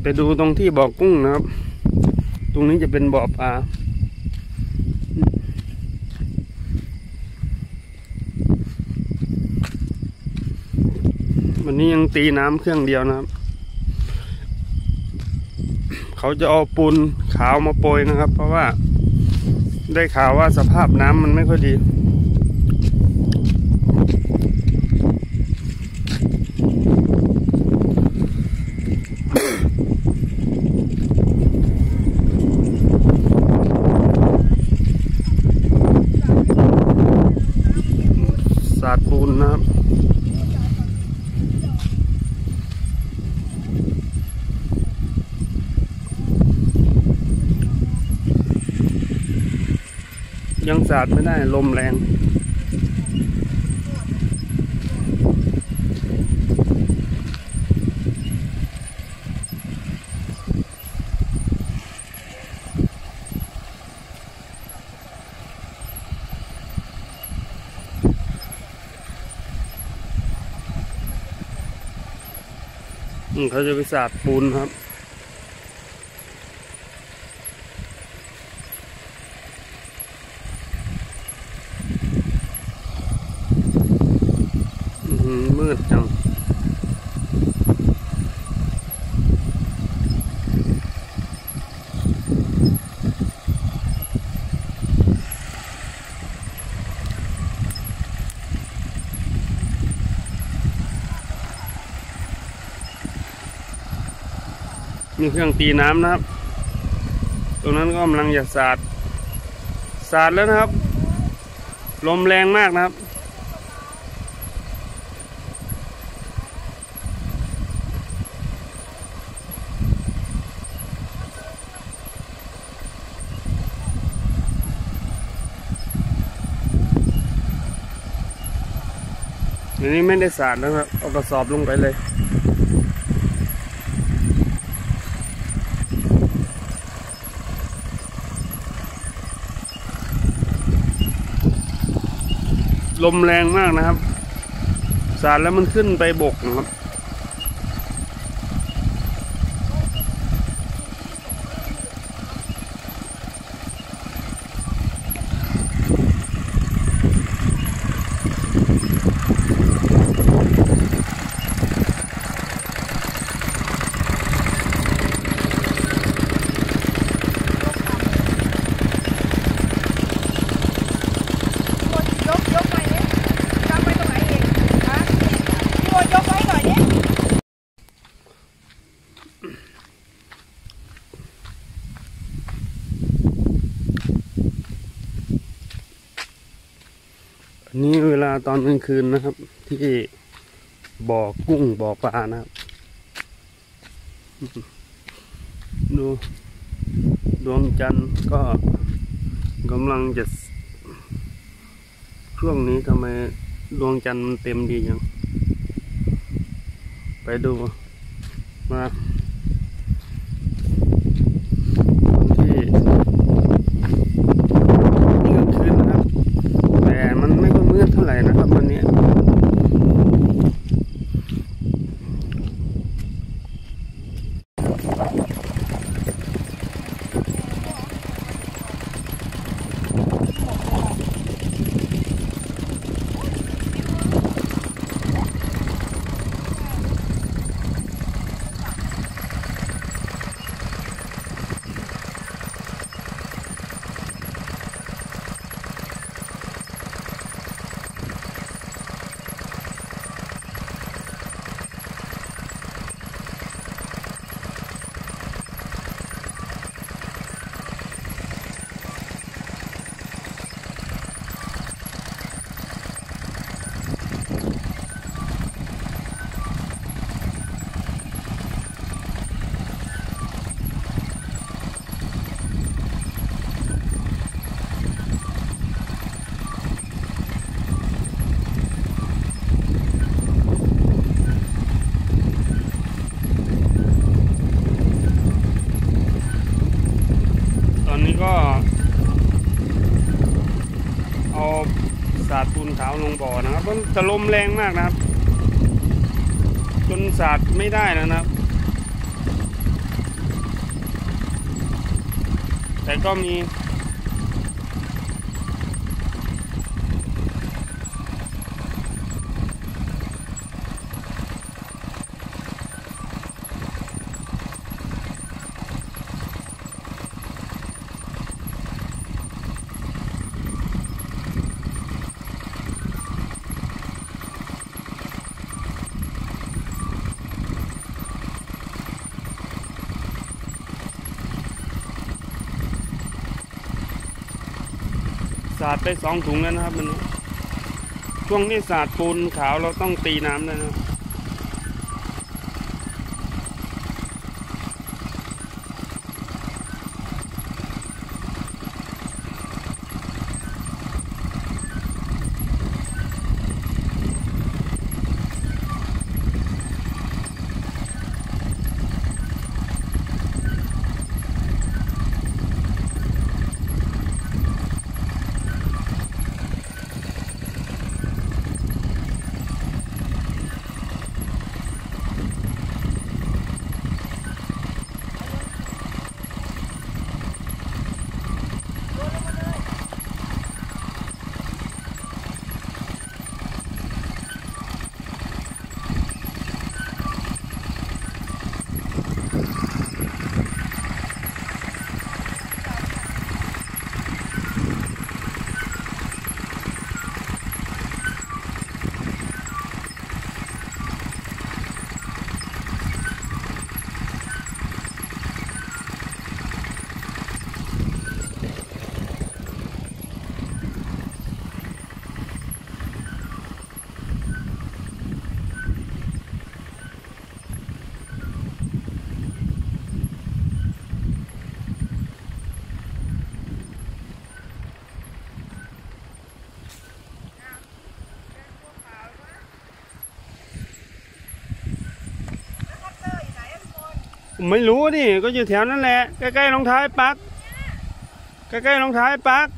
ดูตรงที่บ่อกุ้งนะครับตรงนี้จะเป็นบ่อปลาวันนี้ยังตีน้ำเครื่องเดียวนะครับเขาจะเอาปูนขาวมาโปรยนะครับเพราะว่าได้ข่าวว่าสภาพน้ำมันไม่ค่อยดีสาดปูนนะครับยังสาดไม่ได้ลมแรงเขาจะไปสาดปูนครับมืดจังมีเครื่องตีน้ำนะครับตรงนั้นก็กำลังจะสาดแล้วนะครับลมแรงมากนะครับอันนี้ไม่ได้สาดนะครับเอากระสอบลงไปเลยลมแรงมากนะครับสาดแล้วมันขึ้นไปบกนะครับนี่เวลาตอนกลางคืนนะครับที่บ่อกุ้งบ่อปลานะครับดูดวงจันทร์ก็กำลังจะช่วงนี้ทำไมดวงจันทร์มันเต็มดีจังไปดูมาที่กลางคืนนะครับแต่มันไม่ก็มืดเท่าไหร่นะครับวันนี้ก็เอาสาดปูนขาวลงบ่อนะครับมันจะลมแรงมากนะครับจนสาดไม่ได้นะครับแต่ก็มีสาดไป2 ถุงแล้วนะครับมันช่วงนี้สาดปูนขาวเราต้องตีน้ำเลยนะไม่รู้ดิก็อยู่แถวนั้นแหละใกล้ๆรองเท้าปักใกล้ๆรองเท้าปัก